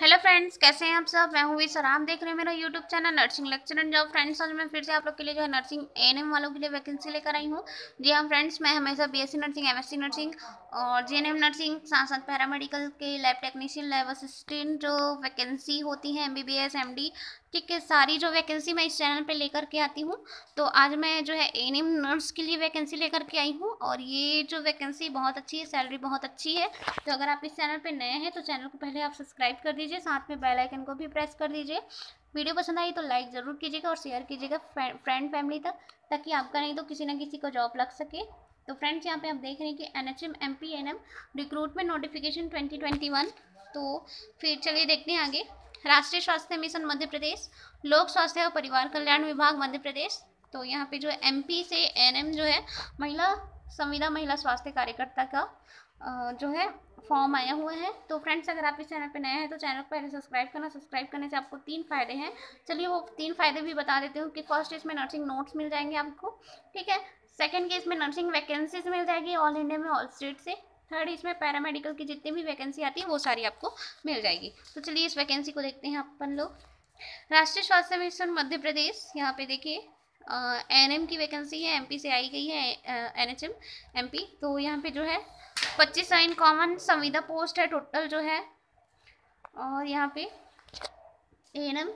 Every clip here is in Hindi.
हेलो फ्रेंड्स, कैसे हैं आप सब। मैं हूँ विसर, आप देख रहे हैं मेरा YouTube channel nursing lecture and job. Friends, आज मैं फिर से आप लोग के लिए जो है नर्सिंग एएनएम वालों के लिए वैकेंसी लेकर आई हूँ। जी हाँ फ्रेंड्स, मैं हमेशा बीएससी नर्सिंग, एमएससी नर्सिंग और जीएनएम नर्सिंग, साथ साथ पैरामेडिकल के लैब टेक्नीशियन, लैब असिस्टेंट जो वैकेंसी होती है, एमबीबीएस, एमडी, ठीक है, सारी जो वैकेंसी मैं इस चैनल पे लेकर के आती हूँ। तो आज मैं जो है एएनएम नर्स के लिए वैकेंसी लेकर के आई हूँ और ये जो वैकेंसी बहुत अच्छी है, सैलरी बहुत अच्छी है। तो अगर आप इस चैनल पे नए हैं तो चैनल को पहले आप सब्सक्राइब कर दीजिए, साथ में बेल आइकन को भी प्रेस कर दीजिए। वीडियो पसंद आई तो लाइक ज़रूर कीजिएगा और शेयर कीजिएगा फ्रेंड फैमिली तक, ताकि आपका नहीं तो किसी न किसी को जॉब लग सके। तो फ्रेंड्स, यहाँ पे आप देख रहे हैं कि NHM MP ANM recruitment notification 2021। तो फिर चलिए देखते हैं आगे। राष्ट्रीय स्वास्थ्य मिशन मध्य प्रदेश, लोक स्वास्थ्य और परिवार कल्याण विभाग मध्य प्रदेश। तो यहाँ पे जो एमपी से एनएम जो है महिला संविदा महिला स्वास्थ्य कार्यकर्ता का जो है फॉर्म आया हुआ है। तो फ्रेंड्स, अगर आप इस चैनल पे नए हैं तो चैनल को पहले सब्सक्राइब करना। सब्सक्राइब करने से आपको 3 फायदे हैं। चलिए वो 3 फायदे भी बता देती हूँ कि फर्स्ट, इसमें नर्सिंग नोट्स मिल जाएंगे आपको, ठीक है। सेकंड, कि इसमें नर्सिंग वैकेंसीज मिल जाएगी ऑल इंडिया में, ऑल स्टेट से। थर्ड, इसमें पैरामेडिकल की जितनी भी वैकेंसी आती है वो सारी आपको मिल जाएगी। तो चलिए इस वैकेंसी को देखते हैं अपन लोग। राष्ट्रीय स्वास्थ्य मिशन मध्य प्रदेश, यहाँ पे देखिए एएनएम की वैकेंसी है, एमपी से आई गई है, एनएचएम एमपी। तो यहाँ पे जो है 25 इन कॉमन संविदा पोस्ट है टोटल जो है, और यहाँ पे एएनएम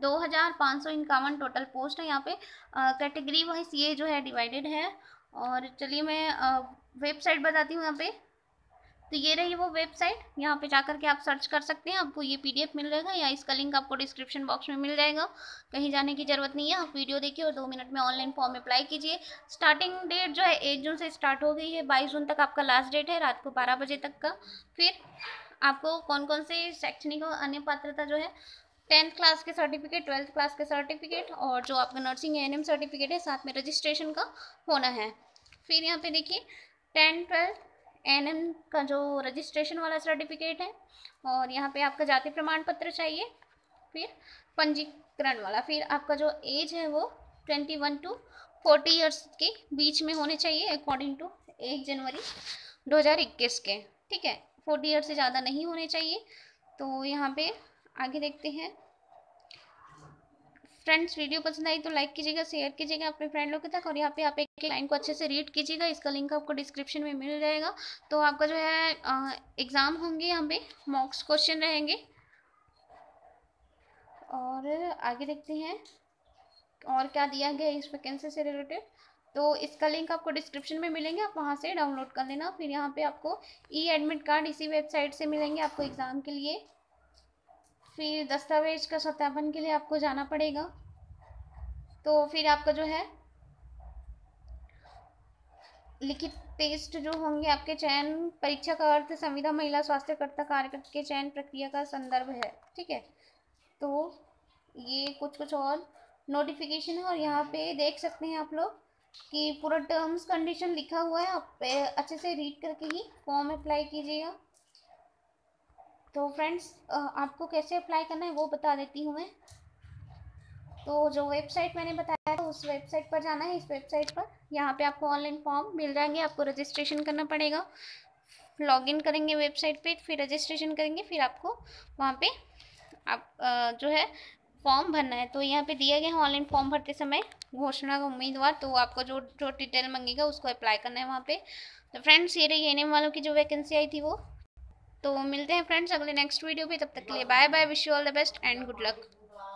2551 टोटल पोस्ट है। यहाँ पे कैटेगरी वाइज ये जो है डिवाइडेड है। और चलिए मैं वेबसाइट बताती हूँ यहाँ पे। तो ये रही वो वेबसाइट, यहाँ पे जाकर के आप सर्च कर सकते हैं, आपको ये पीडीएफ मिल जाएगा या इसका लिंक आपको डिस्क्रिप्शन बॉक्स में मिल जाएगा। कहीं जाने की ज़रूरत नहीं है, आप वीडियो देखिए और 2 मिनट में ऑनलाइन फॉर्म अप्लाई कीजिए। स्टार्टिंग डेट जो है 1 जून से स्टार्ट हो गई है, 22 जून तक आपका लास्ट डेट है, रात को 12 बजे तक का। फिर आपको कौन कौन से शैक्षणिक और अन्य पात्रता जो है, 10th क्लास के सर्टिफिकेट, 12th क्लास के सर्टिफिकेट और जो आपका नर्सिंग एएनएम सर्टिफिकेट है, साथ में रजिस्ट्रेशन का होना है। फिर यहाँ पे देखिए 10, 12 एएनएम का जो रजिस्ट्रेशन वाला सर्टिफिकेट है, और यहाँ पे आपका जाति प्रमाण पत्र चाहिए। फिर पंजीकरण वाला। फिर आपका जो एज है वो 21 to 40 ईयर्स के बीच में होने चाहिए, अकॉर्डिंग टू 1 जनवरी 2021 के, ठीक है। 40 ईयर से ज़्यादा नहीं होने चाहिए। तो यहाँ पे आगे देखते हैं। फ्रेंड्स, वीडियो पसंद आई तो लाइक कीजिएगा, शेयर कीजिएगा अपने फ्रेंड लोग के तक, और यहाँ पे आप एक लाइन को अच्छे से रीड कीजिएगा, इसका लिंक आपको डिस्क्रिप्शन में मिल जाएगा। तो आपका जो है एग्ज़ाम होंगे, यहाँ पे मॉक्स क्वेश्चन रहेंगे। और आगे देखते हैं और क्या दिया गया इस वैकेंसी से रिलेटेड। तो इसका लिंक आपको डिस्क्रिप्शन में मिलेंगे, आप वहाँ से डाउनलोड कर लेना। फिर यहाँ पे आपको ई एडमिट कार्ड इसी वेबसाइट से मिलेंगे आपको एग्ज़ाम के लिए। फिर दस्तावेज का सत्यापन के लिए आपको जाना पड़ेगा। तो फिर आपका जो है लिखित टेस्ट जो होंगे आपके, चयन परीक्षा का अर्थ संविदा महिला स्वास्थ्यकर्ता कार्यकर्ता के चयन प्रक्रिया का संदर्भ है, ठीक है। तो ये कुछ और नोटिफिकेशन है, और यहाँ पे देख सकते हैं आप लोग कि पूरा टर्म्स कंडीशन लिखा हुआ है, आप अच्छे से रीड करके ही फॉर्म अप्लाई कीजिएगा। तो फ्रेंड्स, आपको कैसे अप्लाई करना है वो बता देती हूँ मैं। तो जो वेबसाइट मैंने बताया था उस वेबसाइट पर जाना है, इस वेबसाइट पर। यहाँ पे आपको ऑनलाइन फॉर्म मिल जाएंगे, आपको रजिस्ट्रेशन करना पड़ेगा। लॉगिन करेंगे वेबसाइट पे, फिर रजिस्ट्रेशन करेंगे, फिर आपको वहाँ पे आप जो है फॉर्म भरना है। तो यहाँ पे दिया गया है ऑनलाइन फॉर्म भरते समय घोषणा का उम्मीदवार, तो आपको जो जो डिटेल मांगेगा उसको अप्लाई करना है वहाँ पे। तो फ्रेंड्स, ये रही एएनएम वालों की जो वैकेंसी आई थी वो। तो मिलते हैं फ्रेंड्स अगले नेक्स्ट वीडियो पे, तब तक के लिए bye bye, wish you all the best and good luck.